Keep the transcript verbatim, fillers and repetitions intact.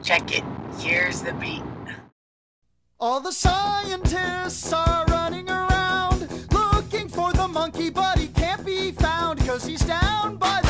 Check it. Here's the beat. All the scientists are running around looking for the monkey, but he can't be found 'cause he's down by